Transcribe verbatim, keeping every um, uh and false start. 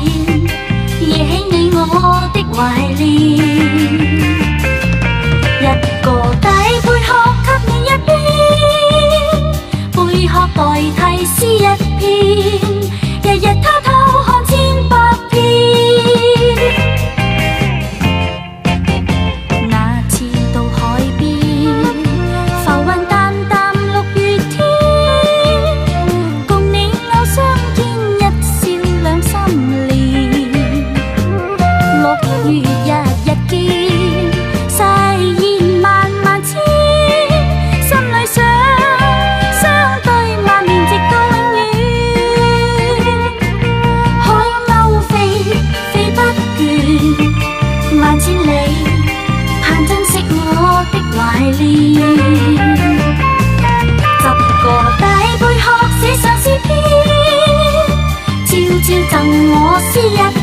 惹起你我的懷念。一個大貝殼給你一邊，貝殼代替詩一篇，日日偷偷看千百遍。那次到海邊，浮雲淡淡六月天，共你我相見一笑兩心連。落雨日日見，誓言萬萬千，心裏想相對萬年直到永遠。海鷗飛飛不倦，萬千里盼珍惜我的懷念。十個大貝殼寫上詩篇，悄悄贈我詩一